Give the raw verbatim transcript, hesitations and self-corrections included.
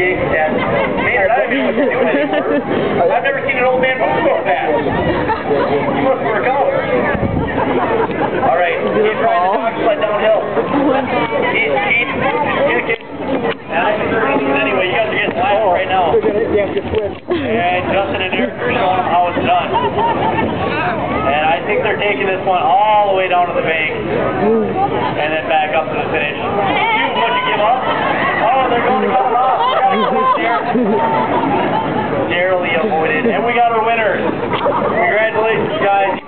big step. Maynard, I don't even know what you're doing anymore. I've never seen an old man move so fast. You must work out. All right, keep riding the dog sled downhill. Keith, Keith, Keith, anyway, you guys are getting laughed right now. And Justin and Eric are showing them how it's done. And I think they're taking this one all the way down to the bank and then back up to the finish. Shoot, would you give up? Oh, they're going to cut them off. Narrowly avoided. And we got our winners. Congratulations, guys.